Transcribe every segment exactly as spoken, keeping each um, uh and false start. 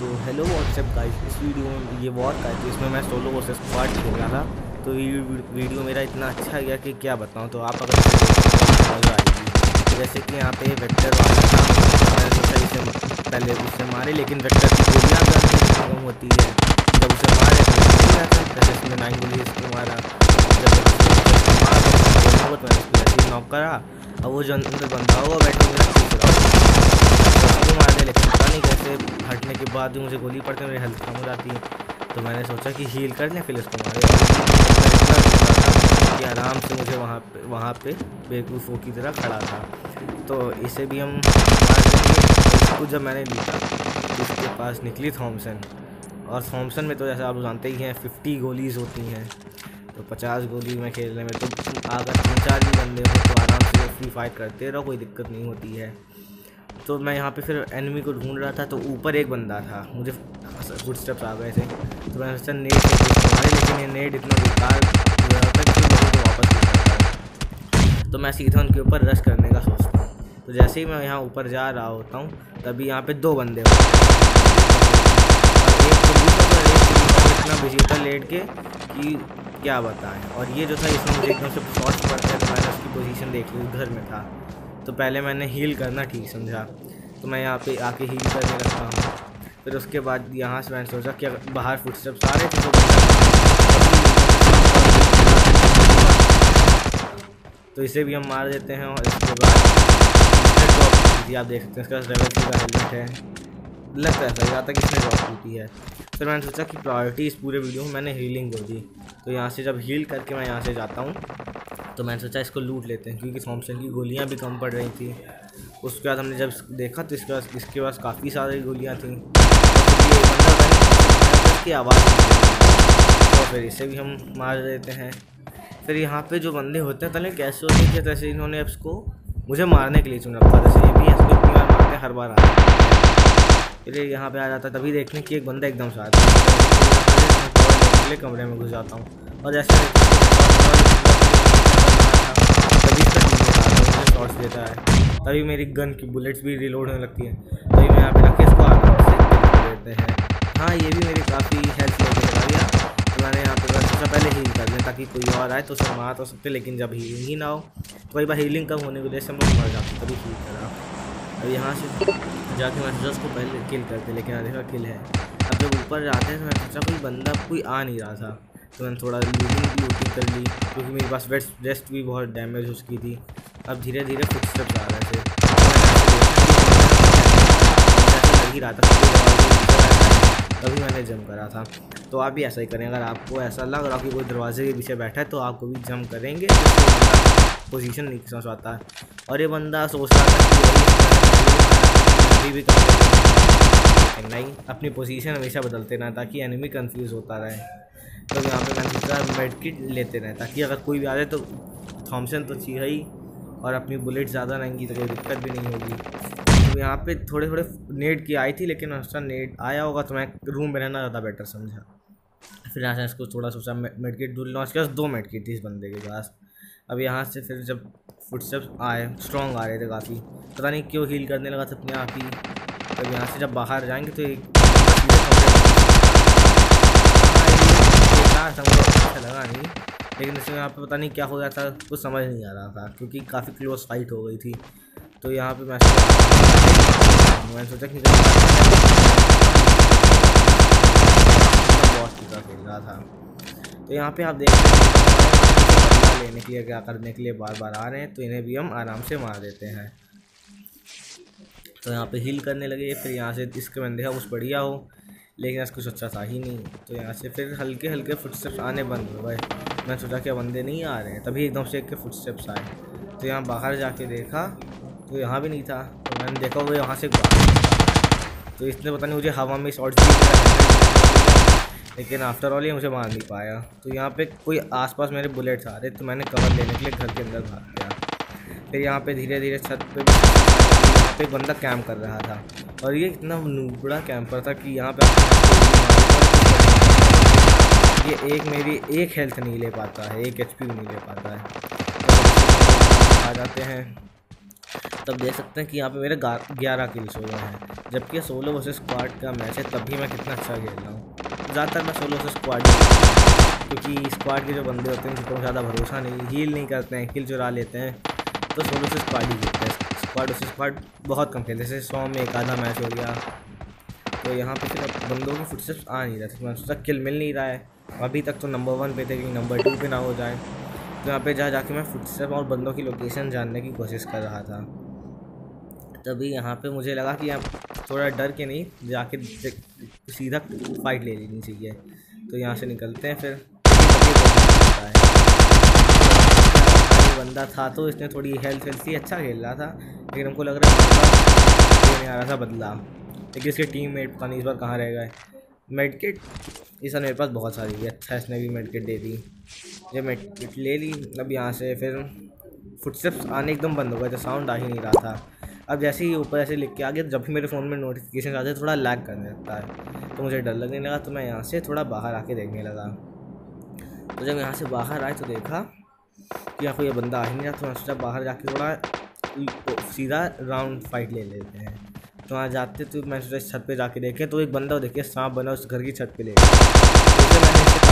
तो hello WhatsApp guys, इस video में ये वॉर का है जिसमें मैं सोलो वर्सेस स्क्वाड खेल रहा था। तो ये वीडियो मेरा इतना अच्छा गया कि क्या बताऊं। तो आप अगर मज़ा आएगी। जैसे कि यहाँ पे वेक्टर वाला था, मैंने सोचा इसे पहले उससे मारे, लेकिन वेक्टर की गोलियाँ कम होती है। जब उसे मारे तो नहीं आता, जैसे उसने नाइन गोली इसको मारा। जब मारा तो मैंने नॉक करा। और वो जो अंदर बंदा हुआ बैठा मेरा खींच रहा उसको मारने, लेकिन पता नहीं कैसे हटने के बाद भी मुझे गोली पड़ती है, मेरी हेल्थ कम हो जाती है। तो मैंने सोचा कि हील कर लें, फिर उसको मारे। कि आराम से मुझे वहाँ पे वहाँ पे बेवकूफ़ों की तरह खड़ा था। तो इसे भी हम मार देंगे। इसको जब मैंने लिया तो उसके पास निकली थॉमसन, और थॉमसन में तो जैसे आप जानते ही हैं फिफ्टी गोलीज़ होती हैं। तो पचास गोली में खेलने में तो अगर तीन चार भी बंदे हो तो आराम से फ्री फाइट करते रहो, कोई दिक्कत नहीं होती है। तो मैं यहाँ पे फिर एनिमी को ढूंढ रहा था, तो ऊपर एक बंदा था, मुझे फुट स्टेप्स आ गए थे। तो मैंने सोचा नेट मारे, लेकिन ये नेट इतना बेकार हो रहा था कि मुझे तो वापस नहीं करता। तो मैं सीधा उनके ऊपर रश करने का सोचता हूँ। तो जैसे ही मैं यहाँ ऊपर जा रहा होता हूँ तभी यहाँ पे दो बंदे होते हैं, और एक तो इतना बिजी था लेट के कि क्या बताएं। और ये जो था इसमें मुझे एकदम से शॉर्ट्स पड़ते हैं, तो मैंने उसकी पोजीशन देख ली, घर में था। तो पहले मैंने हील करना ठीक समझा, तो मैं यहाँ पे आके हील करने लगता हूँ। फिर उसके बाद यहाँ से मैंने सोचा कि बाहर फुटस्टेप्स आ रहे थे, तो इसे भी हम मार देते हैं। और इसके बाद आप देख सकते हैं इसका रेवल का हेलमेट है, लगता है ऐसा यहाँ तक इसने ड्रॉप टूटी है। फिर मैंने सोचा कि प्रायोरिटी इस पूरे वीडियो में मैंने हीलिंग को दी। तो यहाँ से जब हील करके मैं यहाँ से जाता हूँ तो मैंने सोचा इसको लूट लेते हैं, क्योंकि थॉमसन की गोलियाँ भी कम पड़ रही थी। उसके बाद हमने जब देखा तो इसके पास इसके पास काफ़ी सारी गोलियाँ थी। इसकी आवाज़ तो फिर इसे भी हम मार देते हैं। फिर यहाँ पे जो बंदे होते हैं पहले कैसे होते हैं, जैसे इन्होंने इसको मुझे मारने के लिए चुना था, जैसे ये भी इसको इतनी बार मारते हैं, हर बार आता है। फिर यहाँ पे आ जाता है, तभी देखने कि एक बंदा एकदम से आता है, कमरे में घुस जाता हूँ। और जैसे शॉट्स देता है, तभी मेरी गन की बुलेट्स भी रिलोड होने लगती हैं। तभी मैं यहाँ पे रख के इसको आराम से देते हैं। हाँ, ये भी मेरी काफ़ी हेल्प लेके लगा दिया। तो मैंने यहाँ पे सबसे पहले हील कर लें ताकि कोई और आए तो उसे मार तो सकते, लेकिन जब हीलिंग ही ना हो तो कई बार हीलिंग कम होने की वजह से हम लोग मर जाते, तभी हील करा। अब यहाँ से जाके मैं सोचा उसको पहले किल करते, लेकिन देखा किल है। अब जब ऊपर जाते हैं तो मैं सोचा कोई बंदा कोई आ नहीं रहा था, तो मैंने थोड़ा लूटिंग भी लूटिंग कर ली, क्योंकि मेरे पास वेस्ट वेस्ट भी बहुत डैमेज हो चुकी थी। अब धीरे धीरे फुटस्टेप्स आ रहे थे, लग ही रहा था तभी मैंने जंप करा था। तो आप भी ऐसा ही करें, अगर आपको ऐसा लग रहा हो कि कोई दरवाजे के पीछे बैठा है तो आपको भी जंप करेंगे, तो पोजीशन नहीं समझ आता है। और ये बंदा सोच रहा था कि भी कर नहीं, अपनी पोजीशन हमेशा बदलते रहें ताकि एनिमी कंफ्यूज होता रहे। तो यहाँ पे मैंने सोचा मेडकिट लेते रहें ताकि अगर कोई भी आ जाए तो थॉमसन तो चाहिए ही, और अपनी बुलेट ज़्यादा रहेंगी तो कोई दिक्कत भी नहीं होगी। तो यहाँ पे थोड़े थोड़े नेट की आई थी, लेकिन उसका नेट आया होगा तो मैं रूम में रहना ज़्यादा बेटर समझा। फिर यहाँ से इसको थोड़ा सोचा मेडकिट ढूंढ लूँ, उसके पास दो मेडकिट थी इस बंदे के पास। अब यहाँ से फिर जब फुटस्टेप्स आए स्ट्रॉन्ग आ रहे थे काफ़ी, पता नहीं क्यों हील करने लगा था अपने आप ही। तब यहाँ से जब बाहर जाएंगे तो एक अच्छा लगा नहीं, लेकिन इसमें यहाँ पे पता नहीं क्या हो गया था, कुछ समझ नहीं आ रहा था क्योंकि काफ़ी क्लोज फाइट हो गई थी। तो यहाँ पे मैं मैंने सोचा कि बॉस की तरह खेल रहा था। तो यहाँ पे आप देख सकते हैं लेने के लिए क्या करने के लिए बार बार आ रहे हैं, तो इन्हें भी हम आराम से मार देते हैं। तो यहाँ पे हील करने लगे। फिर यहाँ से इसके बंदे का कुछ बढ़िया हो, लेकिन इसको कुछ अच्छा था ही नहीं। तो यहाँ से फिर हल्के हल्के फुटस्टेप्स आने बंद हो गए। मैं सोचा कि बंदे नहीं आ रहे हैं, तभी एकदम से एक के फुटस्टेप्स आए। तो यहाँ बाहर जाके देखा तो यहाँ भी नहीं था। तो मैंने देखा वो यहाँ से तो इसने पता नहीं मुझे हवा में शॉट दिया, लेकिन आफ्टर ऑल ये मुझे मार नहीं पाया। तो यहाँ पे कोई आसपास मेरे बुलेट्स आ रहे, तो मैंने कवर लेने के लिए घर के अंदर भाग गया। फिर यहाँ पे धीरे धीरे छत पे यहाँ पे एक बंदा कैंप कर रहा था, और ये इतना नूबड़ा कैंपर था कि यहाँ पे ये एक मेरी एक हेल्थ नहीं ले पाता है, एक एचपी भी नहीं ले पाता है। तो आ जाते हैं। तब देख सकते हैं कि यहाँ पे मेरे ग्यारह किल्स हो गए हैं, जबकि सोलो वर्सेस स्क्वाड का मैच है, तब भी मैं कितना अच्छा खेल रहा हूँ। ज़्यादातर मैं सोलो वर्सेस स्क्वाड क्योंकि स्क्वाड के जो बंदे होते हैं उनको ज़्यादा भरोसा नहीं, हील नहीं करते हैं, किल चुरा लेते हैं, तो सोलो से स्क्वाड ही खेलते हैं। स्क्वाड वर्सेस स्क्वाड बहुत कम खेलते हैं, जैसे सौ में एक आधा मैच हो गया। तो यहाँ पे फिर बंदों की फुटस्टेप्स आ नहीं रहे थे, मैं सोचा किल मिल नहीं रहा है, अभी तक तो नंबर वन पे थे कि नंबर टू पे ना हो जाए। तो यहाँ पे जा जाके मैं फुटस्टेप और बंदों की लोकेशन जानने की कोशिश कर रहा था। तभी यहाँ पे मुझे लगा कि आप थोड़ा डर के नहीं जाके सीधा फाइट ले लेनी चाहिए। तो यहाँ से निकलते हैं, फिर बंदा था तो इसने थोड़ी हेल्थ हेल्थ ही अच्छा खेल रहा था, लेकिन हमको लग रहा है नहीं आ रहा था बदला, लेकिन इसके टीम मेट पता नहीं इस बार कहाँ रह गए। मेडकिट इस मेरे पास बहुत सारी थी, अच्छा इसने भी मेडकिट दे दी, ये मेडकिट ले ली। अब यहाँ से फिर फुटस्टेप्स आने एकदम बंद हो गए थे, साउंड आ ही नहीं रहा था। अब जैसे ही ऊपर ऐसे लिख के आ गया, जब भी मेरे फ़ोन में नोटिफिकेशन आते थोड़ा लैग करने लगता है, तो मुझे डर लगने लगा। तो मैं यहाँ से थोड़ा बाहर आके देखने लगा। तो जब यहाँ से बाहर आए तो देखा कि यहाँ कोई ये बंदा आ ही नहीं रहा, तो मैं सोचा बाहर जाके थोड़ा सीधा राउंड फाइट ले लेते हैं। तो वहाँ जाते तो मैं सोचा इस छत पे जाके देखें, तो एक बंदा देखिए सांप बना उस घर की छत पे ले गया। तो मैंने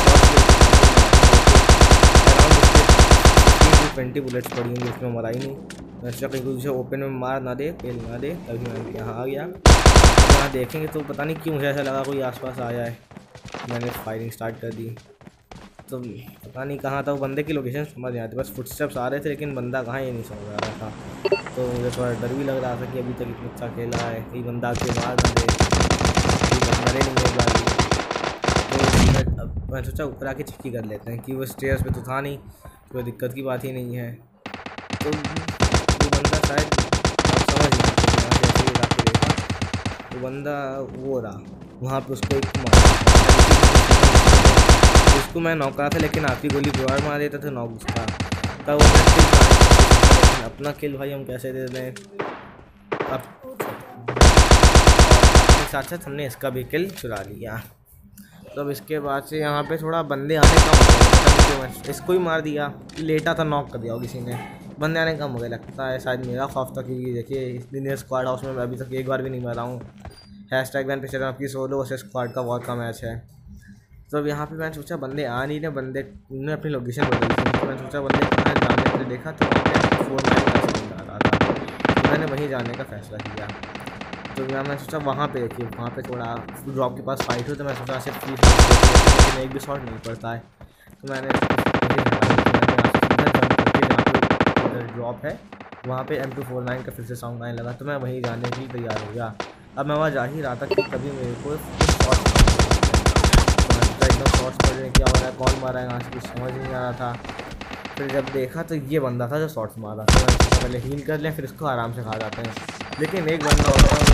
ट्वेंटी बुलेट्स पड़ी होंगी, उसमें मरा ही नहीं। मैं सोचा कहीं मुझे ओपन में मार ना दे, पेल ना दे, तभी मैं यहाँ आ गया। तो यहाँ देखेंगे तो पता नहीं क्यों मुझे ऐसा लगा कोई आसपास आया है, मैंने फायरिंग स्टार्ट कर दी। तो पता नहीं कहाँ था वो, बंदे की लोकेशन समझ नहीं आती, बस फुटस्टेप्स आ रहे थे, लेकिन बंदा कहाँ ये नहीं समझ आ रहा था। तो मुझे थोड़ा डर भी लग रहा था कि अभी तक इतना अच्छा खेला है, कहीं बंदा आके मार ना दे, मरे नहीं एक बार भी। तो मैं मैं सोचा ऊपर आके चेक कर लेते हैं कि वो स्टेयर्स पे तो था नहीं, कोई दिक्कत की बात ही नहीं है। तो वो बंदा शायद समझ नहीं आता, ऐसे ही जाके देखा तो बंदा वो रहा वहाँ पे, उसको एक मारा, उसको मैं नॉक करा था, लेकिन आखिरी गोली गुआर मार देता था नॉक उसका। तब वो मैं किल अपना किल भाई हम कैसे दे दें, अब अपने साथ साथ हमने इसका भी किल चुरा लिया। तब इसके बाद से यहाँ पे थोड़ा बंदे आने कम हो गए, इसको ही मार दिया, लेटा था नॉक कर दिया किसी ने, बंदे आने कम हो गए। लगता है शायद मेरा खौफ था, क्योंकि देखिए इस दिन स्क्वाड हाउस में मैं अभी तक एक बार भी नहीं मरा हूँ। हैश टैग बैन पे चल आपकी सोलो वर्सेस स्क्वाड का वॉर का मैच है। तो अब यहाँ पे मैंने सोचा बंदे आ नहीं रहे, बंदे ने अपनी लोकेशन बदल दी, तो मैंने सोचा बंदे कहाँ जाने के देखा तो फोर नाइन का साउंड आ रहा था, तो मैंने वहीं जाने का फैसला किया। तो मैं मैंने सोचा वहाँ पे देखिए, वहाँ पे थोड़ा ड्रॉप के पास फाइट हो, तो मैं सोचा सिर्फ फ्री लेकिन एक भी शॉट नहीं पड़ता है। तो मैंने इधर ड्रॉप है, वहाँ पे एम टू फोर नाइन का फिर से साउंड आने लगा, तो मैं वहीं जाने के लिए तैयार हो गया। अब मैं वहाँ जा ही रहा था कि कभी मेरे को शॉट एकदम शॉर्ट्स पड़ रहे, क्या हो रहा है, कौन मारा है, यहाँ से कुछ समझ नहीं आ रहा था। फिर जब देखा तो ये बंदा था जो शॉट्स मारा, तो मैं पहले हील कर लें, फिर इसको आराम से खा जाते हैं। लेकिन एक बंदा होता है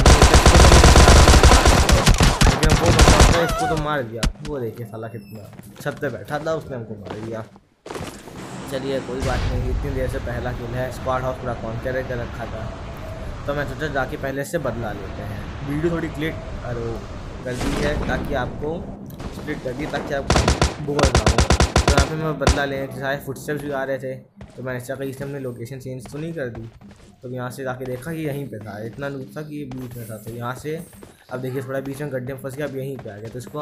लेकिन वो बंदा होता है इसको तो मार दिया, वो देखिए साला कितना छत पे बैठा था, उसने हमको मार दिया। चलिए कोई बात नहीं, इतनी देर से पहला किल है, स्क्वाड हाउस पूरा कॉन्कर कर रखा था, तो मैं सोचा जाके पहले से बदला लेते हैं। वीडियो थोड़ी क्लिक अरे कर दी है ताकि आपको स्प्लिट कर दी ताकि आप बोर ना हो। तो यहाँ पे मैं बदला लेने के सारे फुटस्टेप्स भी आ रहे थे, तो मैंने सोचा कि इसने अपनी लोकेशन चेंज तो नहीं कर दी। तो यहाँ से जाके देखा कि यहीं पे था, इतना दूर था कि ये बीच में था। तो यहाँ से अब देखिए थोड़ा बीच में गड्ढे में फंस गया, अब यहीं पे आ गया, तो इसको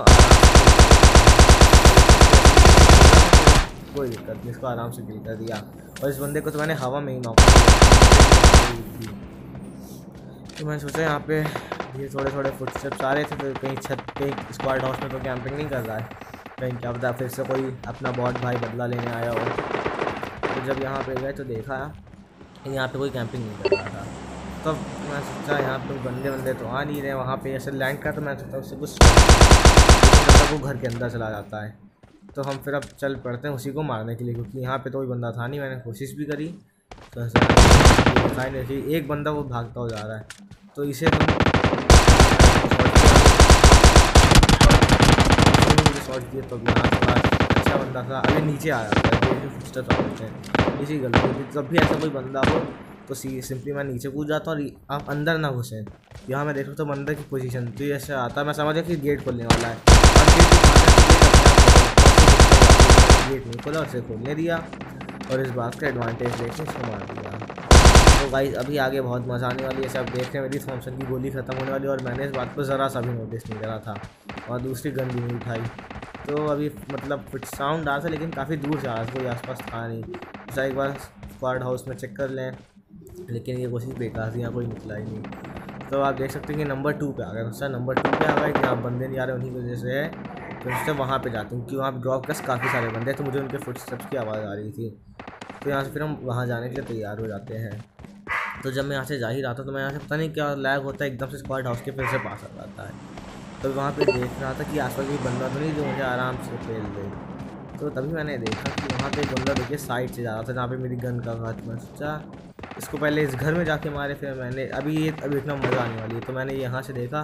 कोई दिक्कत नहीं, इसको आराम से किल कर दिया। और इस बंदे को तो मैंने हवा में ही नॉक किया। तो मैंने सोचा यहाँ पे ये थोड़े थोड़े फुटस्टेप्स आ रहे थे, तो कहीं छत कहीं स्क्वाड हाउस में तो कैंपिंग नहीं कर रहा है, कहीं क्या पता फिर से कोई अपना बॉट भाई बदला लेने आया हो। तो जब यहाँ पे गए तो देखा यहाँ पे कोई कैंपिंग नहीं कर रहा था। तो मैं सोचा यहाँ पे बंदे बंदे तो आ नहीं रहे, वहाँ पे ऐसे लैंड का, तो मैं सोचा उससे कुछ वो घर के अंदर चला जाता है। तो हम फिर अब चल पड़ते हैं उसी को मारने के लिए, क्योंकि यहाँ पे तो कोई बंदा था नहीं। मैंने कोशिश भी करी तो फाइनली एक बंदा वो भागता हो जा रहा है, तो इसे तुम शॉट किए तो यहाँ थोड़ा अच्छा बंदा था, अभी नीचे आ जाता है फुटस्टेप्स आ जाते हैं, इसी गलती होती। जब भी ऐसा कोई बंदा हो तो सी सिंपली मैं नीचे कूद जाता हूँ और आप अंदर ना घुसें। यहाँ मैं देख रहा तो बंदर की पोजीशन तो ऐसे आता है, मैं समझ गया कि गेट खोलने वाला है, और गेट गेट नहीं खोला, उसे खोलने दिया और इस बात का एडवांटेज लेके इसको मार दिया। तो तो गाइस अभी आगे बहुत मज़ा आने वाली है। सब देख रहे हैं मेरी थॉमसन की गोली ख़त्म होने वाली है और मैंने इस बात को ज़रा सा भी नोटिस नहीं करा था और दूसरी गन भी नहीं उठाई। तो अभी मतलब कुछ साउंड आ था लेकिन काफ़ी दूर से आ रहा था, कोई आसपास था नहीं। तो एक बार स्क्वाड हाउस में चेक कर लें, लेकिन ये कोशिश बेकार थी, यहाँ कोई निकला ही नहीं। तो आप देख सकते हैं कि नंबर टू पे आ गए। सर नंबर टू पे आ गए कि यहाँ बंदे नहीं आ रहे, उन्हीं की वजह से है। तो उससे वहाँ पे जाते हैं क्योंकि वहाँ ड्रॉप प्लस काफ़ी सारे बंदे, तो मुझे उनके फुटस्टेप्स की आवाज़ आ रही थी। तो यहाँ से फिर हम वहाँ जाने के लिए तैयार हो जाते हैं। तो जब मैं यहाँ से जा ही रहा था तो मैं यहाँ से पता नहीं क्या लैग होता है, एकदम से स्क्वाड हाउस के फिर से पास आ जाता है। तो वहाँ पे देख रहा था कि आसपास कोई बंदा तो नहीं जो मुझे आराम से फेल दे। तो तभी मैंने देखा कि वहाँ पे एक बंदा देखिए साइड से जा रहा था जहाँ पे मेरी गन का हाथ। मैं सोचा इसको पहले इस घर में जाके मारे, फिर मैंने अभी ये अभी इतना मज़ा आने वाली है। तो मैंने यहाँ से देखा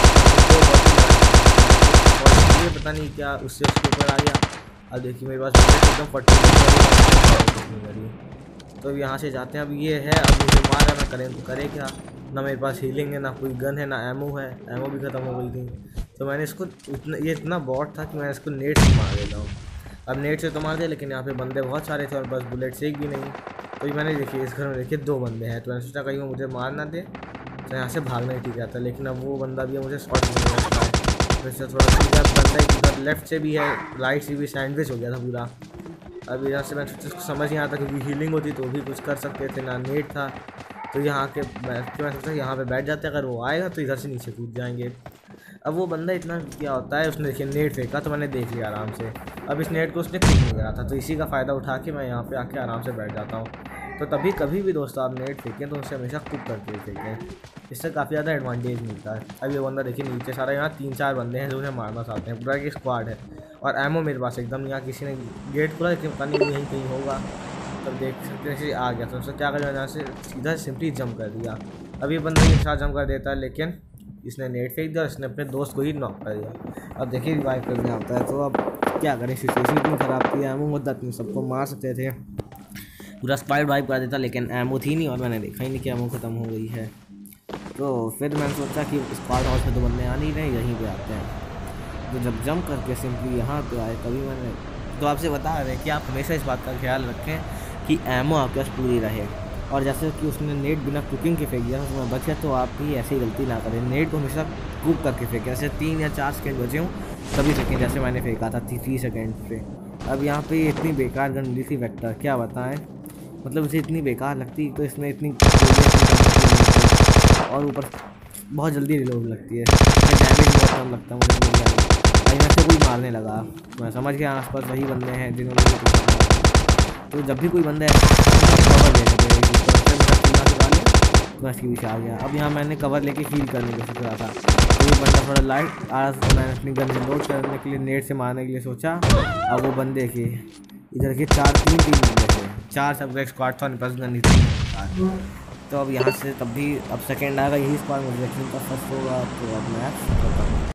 और ये पता नहीं क्या उससे उसके ऊपर आ गया। अब देखिए मेरे पास एकदम फटी करी। तो यहाँ से जाते हैं। अब ये है, अब मुझे मारा, मैं करें तो करे क्या, ना मेरे पास हीलिंग है, ना कोई गन है, ना एमओ है, एमओ भी ख़त्म हो गई थी। तो मैंने इसको इतना ये इतना बॉट था कि मैं इसको नेट से मार देता हूँ। अब नेट से तो मार दिया लेकिन यहाँ पे बंदे बहुत सारे थे और बस बुलेट्स एक भी नहीं। तो मैंने देखिए इस घर में देखिए दो बंदे हैं, तो मैंने सोचा कहीं वो मुझे मार ना दे, तो यहाँ से भागना ही ठीक रहता है। लेकिन अब वो बंदा भी है, मुझे शॉट नहीं लगता है। वैसे थोड़ा सीधा बंदा ही उधर लेफ्ट से भी है, राइट से भी सैंडविच हो गया था पूरा। अब यहाँ से मैं समझ नहीं आता क्योंकि हीलिंग होती तो भी कुछ कर सकते थे, ना नेट था। तो यहाँ के बैठ के मैं सोचा यहाँ पे बैठ जाते, अगर वो आएगा तो इधर से नीचे कूद जाएंगे। अब वो बंदा इतना क्या होता है, उसने देखिए नेट फेंका तो मैंने देख लिया आराम से। अब इस नेट को उसने कुछ नहीं करा था, तो इसी का फ़ायदा उठा के मैं यहाँ पे आके आराम से बैठ जाता हूँ। तो तभी कभी भी दोस्तों आप नेट फेंकें तो उससे हमेशा कुक करके फेंकें, इससे काफ़ी ज़्यादा एडवांटेज मिलता है। अब ये बंदा देखिए नीचे सारा, यहाँ तीन चार बंदे हैं जो उन्हें मारना चाहते हैं, पूरा की स्क्वाड है और एमओ मेरे पास एकदम। यहाँ किसी ने गेट खुला लेकिन पता नहीं यहीं कहीं होगा। तब देख सकते हैं आ गया, तो उससे क्या कर यहाँ से सीधा सिंपली जंप कर दिया। अब ये बंदा के साथ जंप कर देता है लेकिन इसने नेट फेंक दिया, इसने अपने दोस्त को ही नॉक कर दिया। अब देखिए रिवाइव करने आता है, तो अब क्या करें, सिचुएशन इतनी ख़राब थी, एमओ होता इतनी सबको मार सकते थे, पूरा स्क्वाड वाइप कर देता, लेकिन एमओ थी नहीं और मैंने देखा ही नहीं कि एमओ ख़त्म हो गई है। तो फिर मैंने सोचा कि स्क्वाड हाउस में तो बंदे आ नहीं रहे, यहीं पे आते हैं। तो जब जंप करके सिंपली यहाँ पे आए तभी मैंने तो आपसे बता रहे कि आप हमेशा इस बात का ख्याल रखें कि एमओ आपके पास पूरी रहे। और जैसे कि उसने नेट बिना कुकिंग के फेंक दिया था, उसमें बचा, तो आप भी ऐसी गलती ना करें, नेट को हमेशा कुक करके फेंकें। जैसे तीन या चार सेकेंड बचे हों तभी फेंकें, जैसे मैंने फेंका था थ्री सेकेंड पे। अब यहाँ पे इतनी बेकार गन मिली थी वेक्टर, क्या बताएं, मतलब इसे इतनी बेकार लगती, तो इसमें इतनी और ऊपर बहुत जल्दी रिलोड लगती है, डैमेज बहुत कम लगता है मुझे मिल जाएगा। यहाँ से कोई मारने लगा, मैं समझ गया आसपास वही बंदे हैं जिन्होंने। तो जब भी कोई बंदा कवर ले लेते हैं तो इसके पीछे आ गया। अब यहाँ मैंने कवर लेके हील करने की सोच रहा था, तो ये बंदा थोड़ा लाइट आ रहा था, तो मैंने अपनी गन रिलोड करने के लिए नेट से मारने के लिए सोचा। अब वो बंदे के इधर के चार तीन तीन बंदे थे, चार सब एक स्क्वाड था, बस गन थी। तो अब यहाँ से तब भी अब सेकेंड आएगा, यही स्क्वाड मुझे देखने का फर्स्ट होगा। तो अब मैं